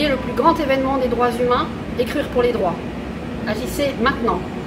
le plus grand événement des droits humains, écrire pour les droits. Agissez maintenant.